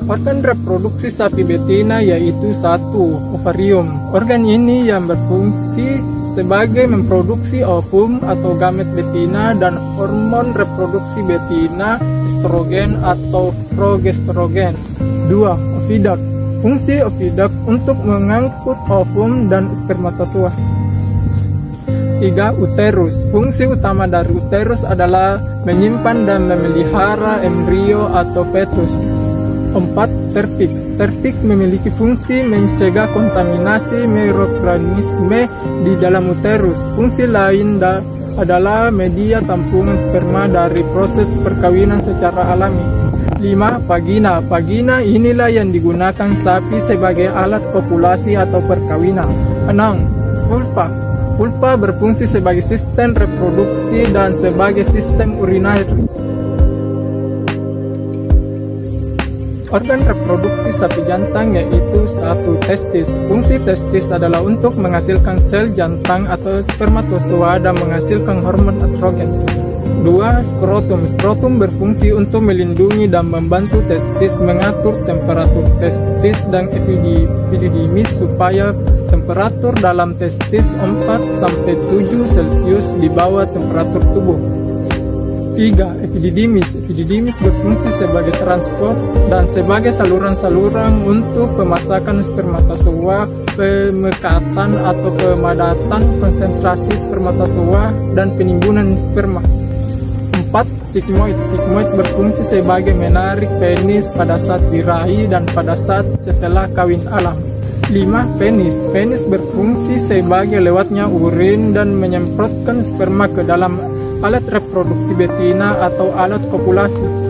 Organ reproduksi sapi betina yaitu 1. Ovarium. Organ ini yang berfungsi sebagai memproduksi ovum atau gamet betina dan hormon reproduksi betina, estrogen atau progesterogen. 2. Oviduct. Fungsi oviduct untuk mengangkut ovum dan spermatozoa. 3. Uterus. Fungsi utama dari uterus adalah menyimpan dan memelihara embrio atau fetus. 4. Cervix. Cervix memiliki fungsi mencegah kontaminasi mikroorganisme di dalam uterus. Fungsi lain adalah media tampungan sperma dari proses perkawinan secara alami. 5. Vagina. Vagina inilah yang digunakan sapi sebagai alat kopulasi atau perkawinan. 6. Vulva. Vulva berfungsi sebagai sistem reproduksi dan sebagai sistem urinari. Organ reproduksi sapi jantan yaitu 1. Testis. Fungsi testis adalah untuk menghasilkan sel jantan atau spermatozoa dan menghasilkan hormon estrogen. 2. Skrotum. Skrotum berfungsi untuk melindungi dan membantu testis mengatur temperatur testis dan epididymis supaya temperatur dalam testis 4-7 Celcius di bawah temperatur tubuh. 3. Epididymis. Epididymis berfungsi sebagai transport dan sebagai saluran-saluran untuk pemasakan spermatozoa, pemekatan atau pemadatan konsentrasi spermatozoa, dan penimbunan sperma. 4. Sigmoid. Sigmoid berfungsi sebagai menarik penis pada saat birahi dan pada saat setelah kawin alam. 5. Penis. Penis berfungsi sebagai lewatnya urin dan menyemprotkan sperma ke dalam alat reproduksi betina atau alat kopulasi.